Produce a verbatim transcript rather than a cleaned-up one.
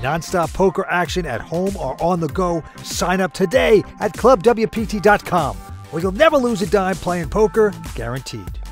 nonstop poker action at home or on the go. Sign up today at club w p t dot com, where you'll never lose a dime playing poker, guaranteed.